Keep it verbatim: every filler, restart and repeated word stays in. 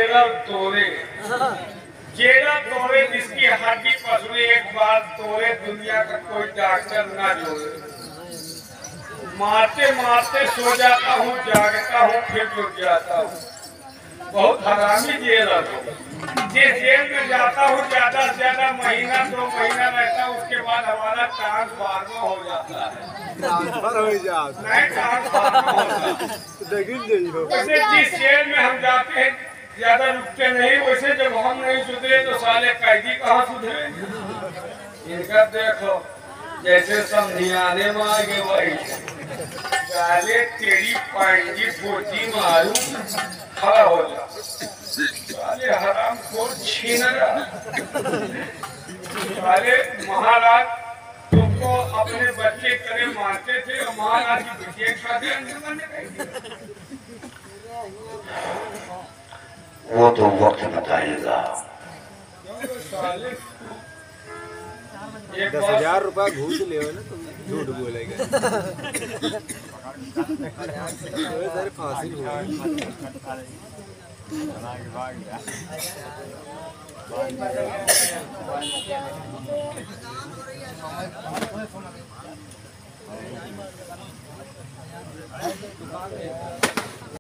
Jailer तोड़े, jailer तोड़े जिसकी हड्डी पसली एक बार तोड़े, दुनिया का कोई डॉक्टर ना जोड़े। मारते मारते सो जाता हूँ, जागता हूँ फिर जुट जाता हूँ। बहुत हरामी जेलर हो। जिस जेल में जाता हूँ ज्यादा से ज्यादा महीना दो महीना रहता हूँ, उसके बाद हमारा ट्रांसफार्मर हो जाता है। ट्रांसफर हो जाता नहीं ट्रांसफार्मर होता है। वैसे जिस जेल में हम जाते हैं ज्यादा रुकते नहीं, वैसे जब हम नहीं सुधरे तो साले कैदी कहाँ सुधरे। इनका देखो जैसे समझियाने में आगे वही साले तेरी पांजी फोटी मारू खड़ा हो जा। साले हराम खोर छीन रहा। साले महाराज तुमको अपने बच्चे करे मारते थे और महाराज की बेटी शादी वो तो वक्त बताएगा। दस हजार रुपया घूस ले ना तुम झूठ बोलेगा। सारे फांसी हुआ।